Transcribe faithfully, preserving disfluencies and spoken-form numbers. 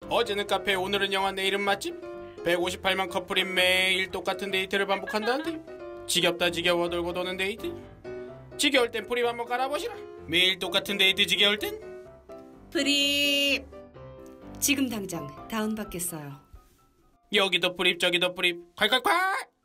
어제는 카페, 오늘은 영화, 내일은 맛집. 백오십팔만 커플이 매일 똑같은 데이트를 반복한다는데 지겹다 지겨워 돌고 도는 데이트. 지겨울 땐 프립 한번 깔아보시라. 매일 똑같은 데이트 지겨울 땐 프립. 지금 당장 다운받겠어요. 여기도 프립 저기도 프립 콸콸콸.